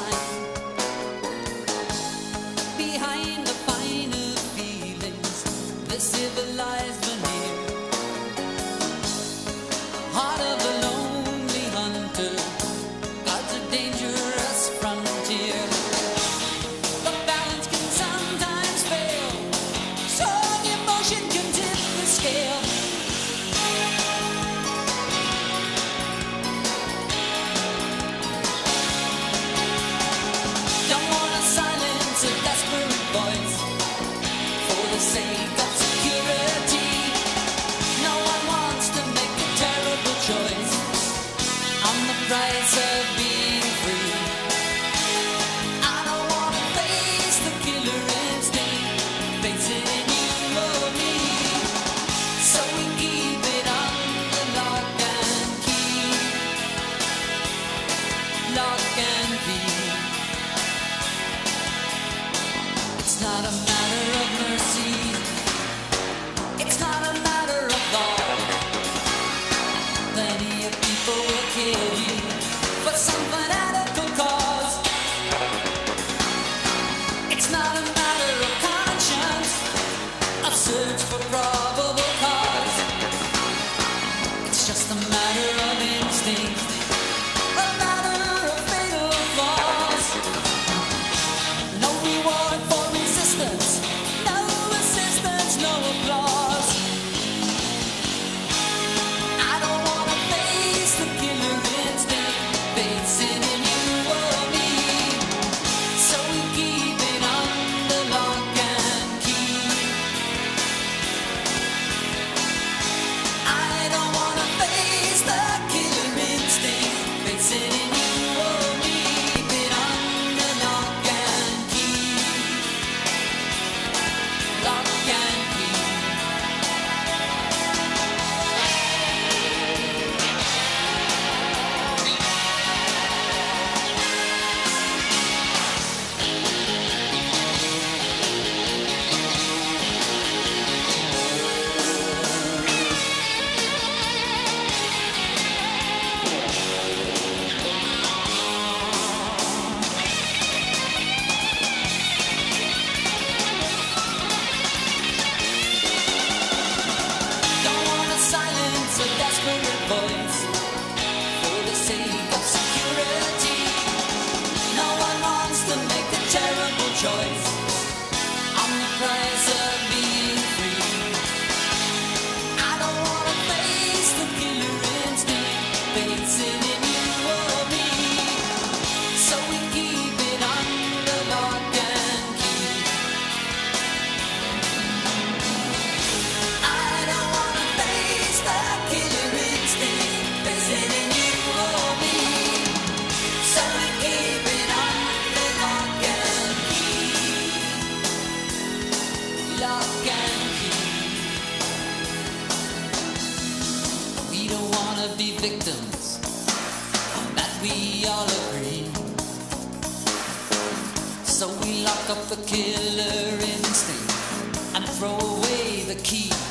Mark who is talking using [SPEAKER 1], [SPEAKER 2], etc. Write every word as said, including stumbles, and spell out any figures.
[SPEAKER 1] shine. Behind the finer feelings, the civilized veneer. Heart of the lonely hunter, God's a dangerous frontier. The balance can sometimes fail, strong emotion can tip the scale. Don't wanna silence a desperate voice for the sake of security. No one wants to make a terrible choice on the price of being free. I don't wanna face the killer instinct, face it in you or me. So we keep it under lock and key, lock and key. It's not a matter of mercy, it's not a matter of law. Plenty of people will kill you for some fanatical cause. It's not a matter of conscience, a search for probable cause. It's just a matter of instinct, a matter of fatal flaws. No reward for resistance, no assistance, no applause. I don't wanna face the killer instinct, face it in you or me. So we keep it under lock and key. I don't wanna face the killer instinct, face it in you or me. Keep it under lock and key, lock and key. Don't wanna silence a desperate voice for the sake of security. No one wants to make a terrible choice on the price of being free. I don't wanna face the killer instinct, face it in you or me. So we keep it under lock and key. I don't wanna face the killer instinct, face it in you or me. So we keep it under lock and key, lock and key. We don't wanna be victims, that we all agree. So we lock up the killer instinct and throw away the key.